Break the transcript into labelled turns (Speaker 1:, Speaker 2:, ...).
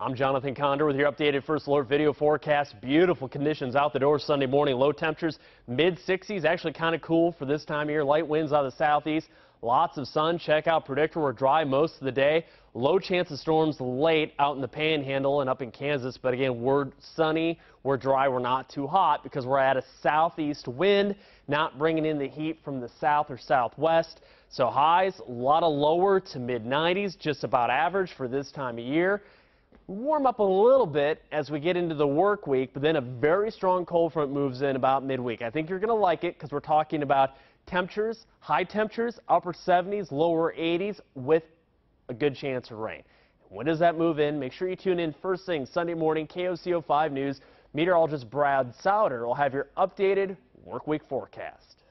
Speaker 1: I'm Jonathan Condor with your updated First Alert video forecast. Beautiful conditions out the door Sunday morning. Low temperatures, mid-60s. Actually kind of cool for this time of year. Light winds out of the southeast. Lots of sun. Check out Predictor. We're dry most of the day. Low chance of storms late out in the Panhandle and up in Kansas. But again, we're sunny. We're dry. We're not too hot because we're at a southeast wind, not bringing in the heat from the south or southwest. So highs, a lot of lower to mid-90s, just about average for this time of year. Warm up a little bit as we get into the work week, but then a very strong cold front moves in about midweek. I think you're going to like it because we're talking about temperatures, high temperatures, upper 70s, lower 80s with a good chance of rain. When does that move in? Make sure you tune in first thing Sunday morning, KOCO 5 News. Meteorologist Brad Souter will have your updated work week forecast.